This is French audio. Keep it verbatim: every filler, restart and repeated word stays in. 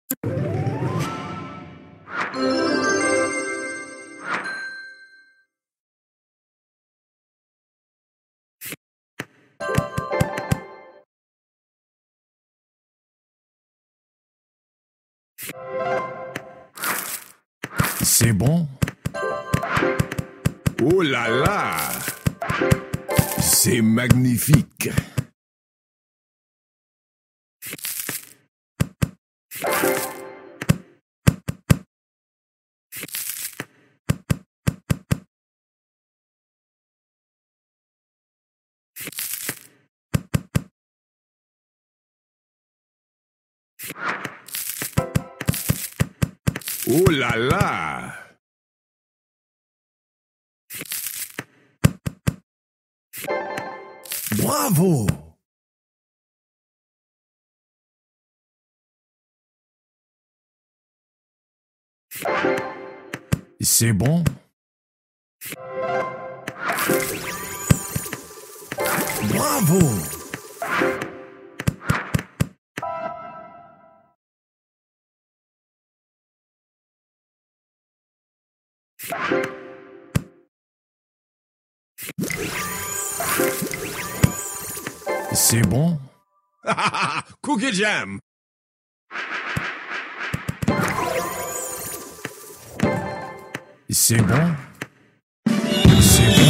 C'est bon? Oh là là! C'est magnifique! Oh là là! Bravo! C'est bon? Bravo! C'est bon? Cookie Jam! C'est bon? C'est bon?